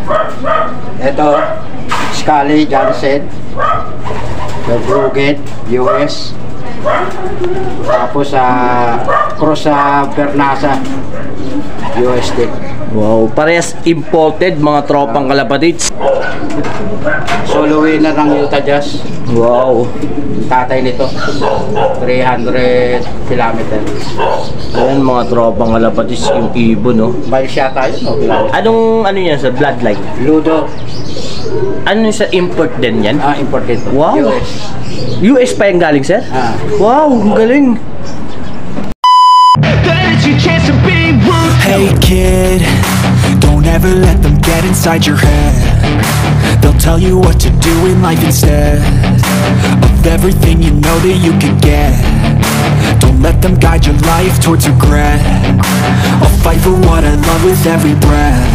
Ito, Scully Johnson, Brugget, US. Tapos sa Cross sa Bernasa, USD. Wow, parehas imported mga tropang kalapatids. Solo winner ng Utah Jazz. Wow. Tatay nito, 300 kilometer. Ayan mga tropang kalapatids, yung ibon, no? May siya tayo, no? Anong, ano yan sa bloodline? Ludo. Ano sa import din yan? Imported to. Wow. US. US pa yung galing, sir? Wow, ang galing. Hey kid, don't ever let them get inside your head. They'll tell you what to do in life instead of everything you know that you could get. Don't let them guide your life towards regret. I'll fight for what I love with every breath.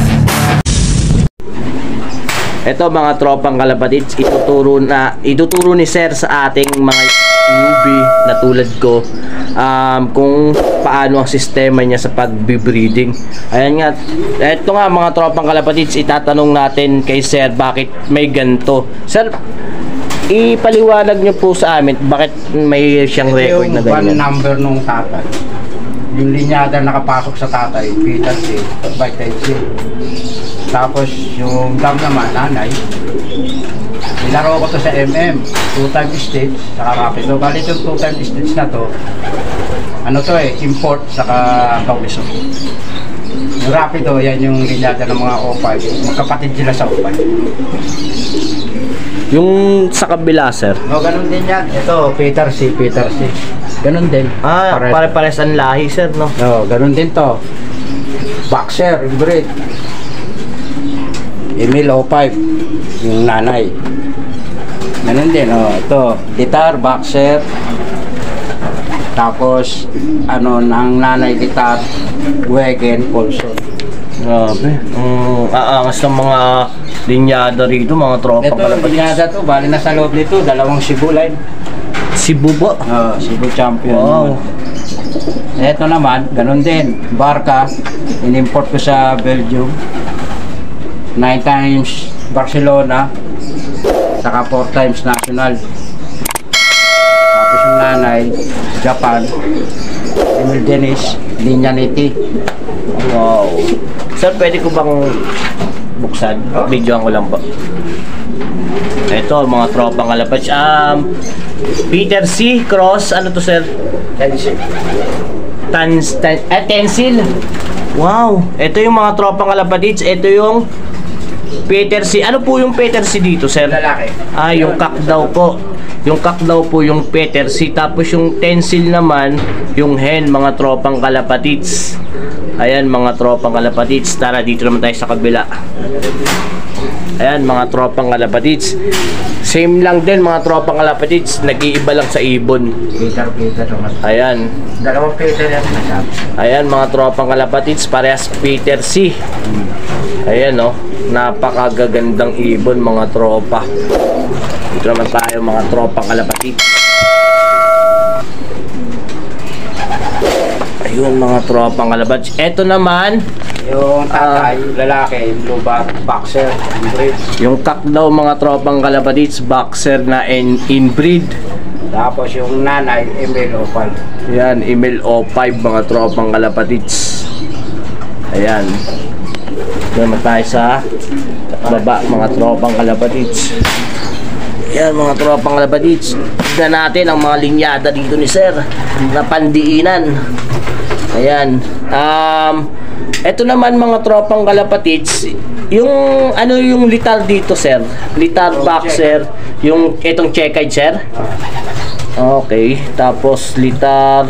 Ito mga tropang kalapatids, ituturo ni sir sa ating mga newbie na tulad ko kung paano ang sistema niya sa pag-breeding. Ayan nga, ito nga mga tropang kalapatids, itatanong natin kay sir bakit may ganito. Sir, ipaliwanag niyo po sa amin bakit may siyang record na ganyan. Yung number nung tatay, yung linyada nakapasok sa tatay, Peter C, Vital C. Tapos yung dam naman, nanay, nilaro ko to sa MM, 2-time stage, saka rapido. Bali yung 2-time stage na to, ano to import, saka kawiso. Yung rapido, yan yung linyada ng mga O5, magkapatid sila sa O5. Yung sa kabila, sir? No, ganun din yan. Ito, Peter C. Ganun din. Pare-pares ang lahi, sir, no? No, ganun din to. Boxer, hybrid. Emil O5, yung nanay. Ganun din, ito, guitar, boxer. Tapos, ng nanay guitar, Wegen, Colson. Grabe. Aangas ng mga linyada rito, mga tropa. Ito, linyada to, bali na sa loob nito, 2 Cebu line. Cebu ba? Cebu champion. Wow. Ito naman, ganun din. Barca, in-import ko sa Belgium. 9 times Barcelona, saka 4 times national. Tapos yung nanay, Japan, Emil Dennis, Linya Niti. Wow. Sir, pwede ko bang buksan? Videoan ko lang ba? Ito, mga tropang kalapats. Peter C. Cross, ano to, sir? Tensil. Wow. Ito yung mga tropang kalapatids. Ito yung Peter C. Ano po yung Peter C dito, sir? Lalaki. Yung cock daw po. Yung cock daw po yung Peter C. Tapos yung tensil naman, yung hen, mga tropang kalapatids. Ayan, mga tropang kalapatids. Tara, dito naman tayo sa kabila. Ayan, mga tropang kalapatids. Same lang din, mga tropang kalapatids. Nag-iiba lang sa ibon. Peter naman. Ayan. 2 Peter yan nasabi. Ayan, mga tropang kalapatids. Parehas Peter C. Ayan, napakagagandang ibon, mga tropa. Dito naman tayo, mga tropang kalapatids. Ayun, mga tropang kalapatids. Ito naman, yung tatay, lalaki, blue boxer, inbreed. yung cock daw, mga tropang kalapatids, boxer na inbreed. Tapos yung nanay, Emil O5. Ayan, Emil O5, mga tropang kalapatids. Ayan. Naman tayo sa baba, mga tropang kalapatids. Ayan, mga tropang kalapatids. Tignan natin ang mga linyada dito ni sir na pandiinan. Ayan. Ito naman, mga tropang kalapatids, yung yung litar dito, sir, litar boxer, yung itong check-eyed, sir. Okay, tapos litar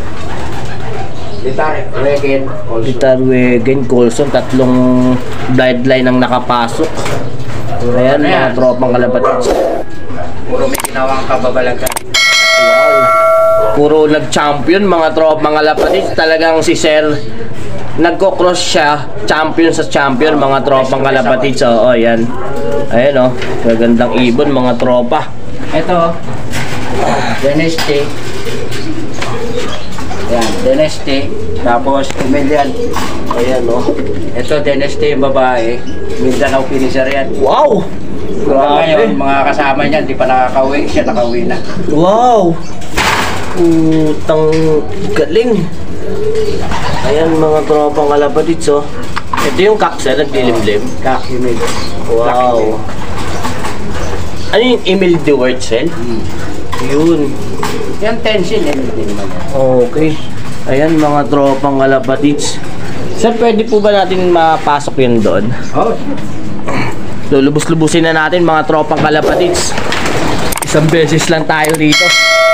Wegen, Colson, tatlong bloodline ang nakapasok. Ayan, mga tropang kalapatids. Puro may ginawang kababalagan. Wow. Puro nag-champion, mga tropang kalapatids. Talagang si sir, nagko-cross siya, champion sa champion, mga tropang kalapatids. Oo, ayan. Ayan, magandang ibon, mga tropa. Ito, Dynasty. Yan, Dynasty. Tapos, female yan. Ayan, oh. Ito, Dynasty yung babae. Mindanao finisher yan. Wow! Ngayon, mga kasama niya, di pa nakakauwi. Siya nakauwi na. Wow! Putang galing. Ayan, mga tropang kalapatids, oh. Ito yung kaksa, nagdilimlim. Kakimil. Wow! Ano yung Emil Duwertzel? Yun. Yan, tension eh. Hindi naman yan. Okay. Ayan, mga tropang kalapatids. Sir, pwede po ba natin mapasok yun doon? Oh, Lulubos-lubusin na natin mga tropang kalapatids. Isang beses lang tayo rito.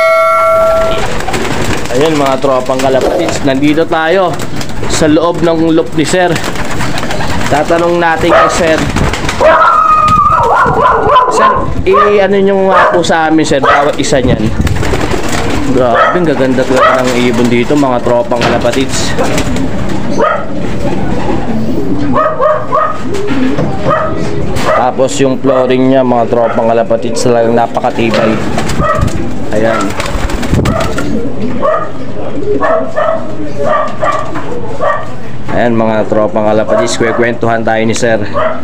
Ayan, mga tropang kalapatids. Nandito tayo sa loob ng loop ni Sir. Tatanong natin kay Sir. Sir, ano nyo nga po sa amin, Sir, bawat isa niyan. Grabe, ang gaganda talaga ng ibon dito, mga tropang kalapatids. Tapos yung flooring niya, mga tropang kalapatids, talagang napakatibay. Ayan. Ayan, mga tropang kalapatids, kwentuhan tayo ni Sir.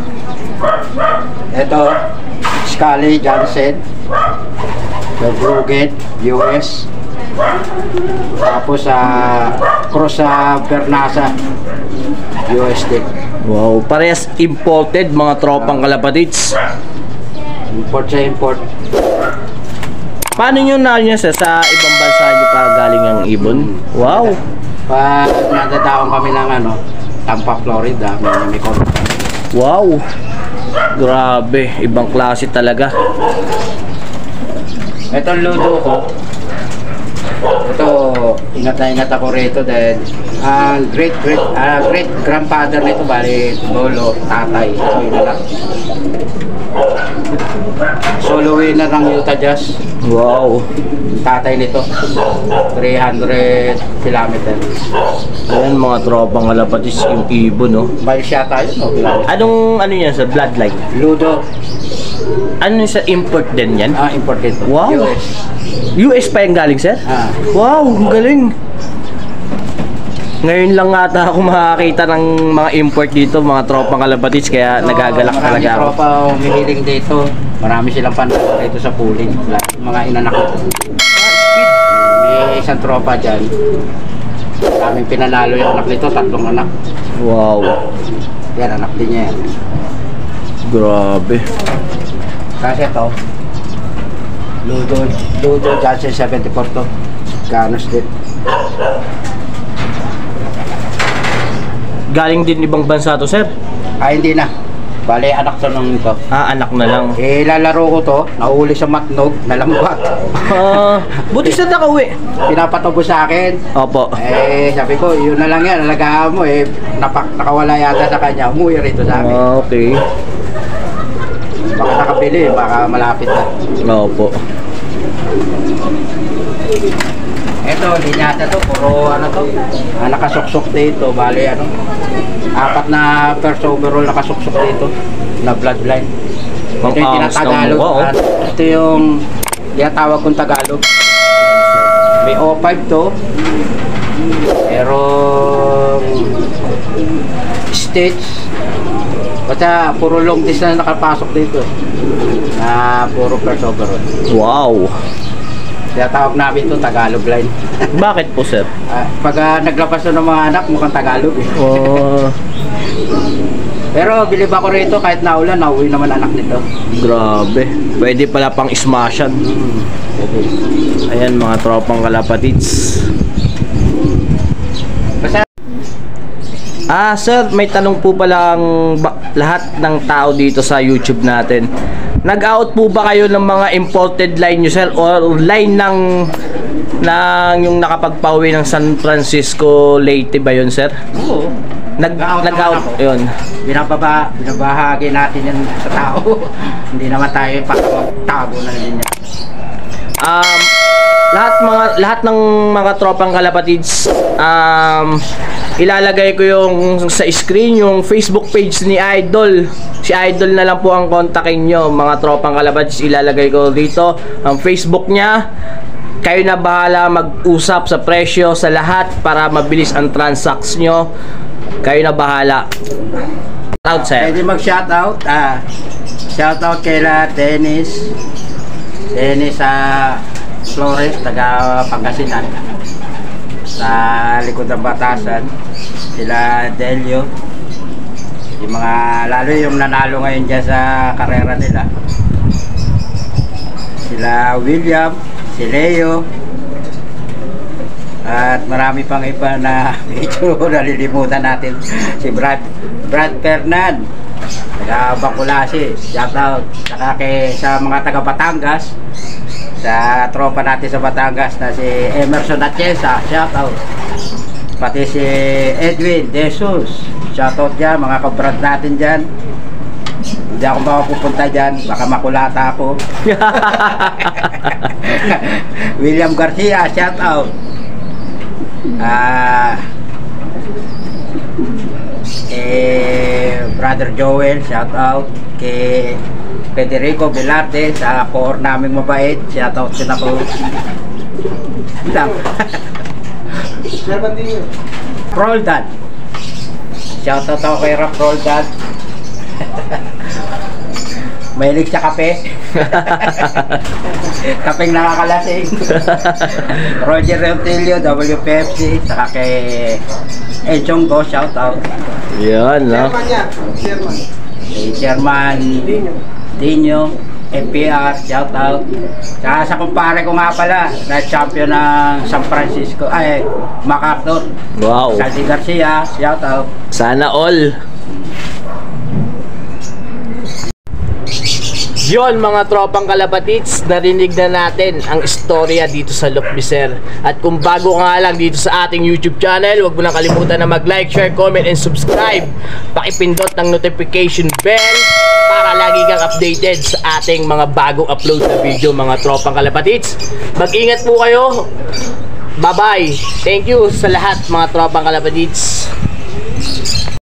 ito, Scully Johnson. The Brugget, US. Tapos sa Cross sa Bernasa, USD. Wow, parehas imported, mga tropang kalapatids. Import sa import. Paano nyo na niya sa ibang bansa nyo pa galing ang ibon? Wow! Pag nadadaong kami ng Tampa, Florida, may konti. Wow! Grabe, ibang klase talaga. Itong ludo ko, ito, ingat na ingat ako rito dahil great grandfather nito, bali lolo, tatay, so yun lang. Solo winner ng Utah Jazz. Wow! Tatay nito, 300 kilometer. Ayan, mga tropang kalapatids, yung ibon, no? Bali siya tayo, no? Ano yan sa bloodline? Ludo, Ano sa import din yan? imported to. Wow! US. US pa yung galing, Sir? Wow, ang galing! Ngayon lang ata ako makakita ng mga import dito, mga tropang kalapatids, kaya nagagalak talaga ako. Marami tropa umihiling dito. Marami silang panalo dito sa pooling. Mga inanak ko. May isang tropa dyan. Kaming pinanalo yung anak nito, 3 anak. Wow! Yan, anak din niya yan. Grabe! Kasi ito, Ludo Johnson 74 to. Ganos din. Galing din ibang bansa to, Sir? Hindi na. Bale, anak to nung ito. Anak na lang. Lalaro ko to, nahuli sa matnog, nalambat. Buti sa nakauwi. Pinapatubo sa akin. Opo. Sabi ko, yun na lang yan, alagaan mo nakawala yata sa kanya, umuwi rito sa amin. Okay. Baka nakabili, baka malapit na. Opo. Ito, linyata to, puro nakasuksok dito, bali 4 na first overall nakasuksok dito, na bloodline. Ito yung tinatagalog. Ito yung tinatawag kong Tagalog. May O5 to, pero stage, basta puro long distance na nakapasok dito, na puro first overall. Wow! Kaya tawag namin ito Tagalog line. Bakit po, Sir? Pag naglabas na ng mga anak, mukhang Tagalog eh. Pero bilib ako rito, kahit naulan, nauwi naman anak nito. Grabe. Pwede pala pang smashan. Ayan, mga tropang kalapatids. Sir, may tanong po pala lahat ng tao dito sa YouTube natin. Nag-out po ba kayo ng mga imported line nyo, Sir? Or line ng yung nakapagpauwi ng San Francisco Leyte ba yun, Sir? Oo. Nag-out yun. Binabahagi natin yan sa tao. Hindi naman tayo magtago na din yan. Lahat ng mga tropang kalapatids, ilalagay ko yung sa screen yung Facebook page ni Idol. Si Idol na lang po ang kontakin nyo, mga tropang kalapatids. Ilalagay ko dito ang Facebook niya. Kayo na bahala mag-usap sa presyo sa lahat para mabilis ang transacts nyo. Kayo na bahala. Out, sir. Pwede mag-shoutout. Shoutout kay Dennis. Dennis Flores, taga Pangasinan. Sa likod ng Batasan. Sila Delio. Yung mga, lalo yung nanalo ngayon dyan sa karera nila. Sila William, si Leo, at marami pang iba na medyo nalilimutan natin. Si Brad Fernan, taga Bacolasi, shoutout. Saka sa mga taga Batangas, sa tropa natin sa Batangas na si Emerson Atienza, shoutout. Pati si Edwin De Jesus, shoutout dyan, mga kabrad natin dyan. Hindi ako makapupunta dyan, baka makulata ako. William Garcia, shout out. Brother Joel, shout out. Kay Federico Velarde, sa core naming mabait, shout out din ako. Lang. Roldan, shout out ako kay Rap Roldan. Mahilig sa kape. Kapeng nakakalasing. Roger Reutilio, WPFC, saka kay Enchong Go, shout out. Yan, no? Kay Chairman Dino, FPR, shout out. Saka sa kumpare ko nga pala, na champion ng San Francisco, MacArthur. Wow. Saldi Garcia, shout out. Sana all. Yon mga tropang kalapatids, narinig na natin ang istorya dito sa Lukbiser. At kung bago ka nga lang dito sa ating YouTube channel, huwag mo na kalimutan na mag-like, share, comment, and subscribe. Pakipindot ng notification bell para lagi kang updated sa ating mga bagong upload na video, mga tropang kalapatids. Mag-ingat po kayo. Bye-bye. Thank you sa lahat mga tropang kalapatids.